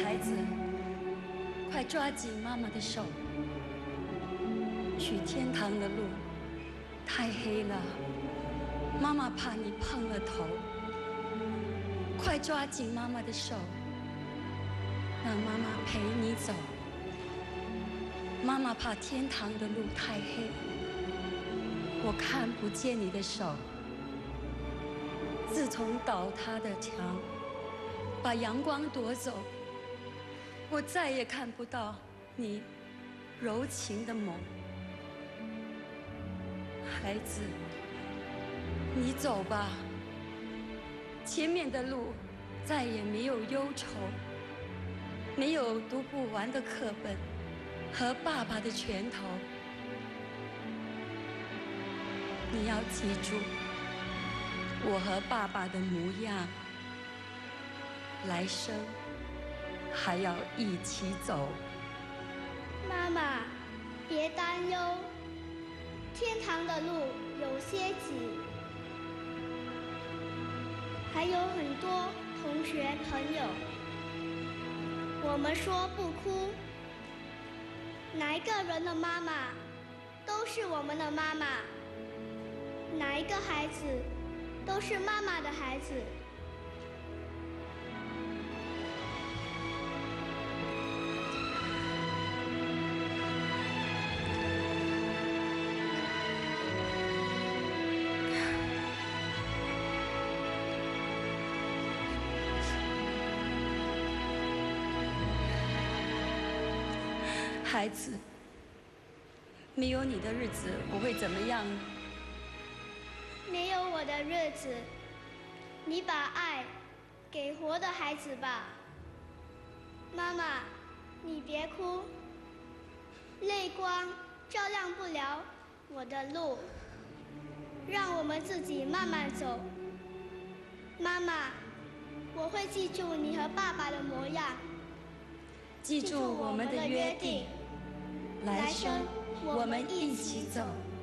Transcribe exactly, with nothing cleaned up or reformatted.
孩子，快抓紧妈妈的手，去天堂的路太黑了，妈妈怕你碰了头。快抓紧妈妈的手，让妈妈陪你走。妈妈怕天堂的路太黑，我看不见你的手。自从倒塌的墙把阳光夺走，我再也看不到你柔情的眸。孩子，你走吧，前面的路再也没有忧愁，没有读不完的课本和爸爸的拳头。你要记住，我和爸爸的模样，来生还要一起走。 妈妈，别担忧，天堂的路有些挤，还有很多同学朋友。我们说不哭，哪一个人的妈妈都是我们的妈妈，哪一个孩子都是妈妈的孩子。 孩子，没有你的日子我会怎么样？ 没有我的日子，你把爱给活的孩子吧。妈妈，你别哭，泪光照亮不了我的路，让我们自己慢慢走。妈妈，我会记住你和爸爸的模样， 记住我们的约定，来生我们一起走。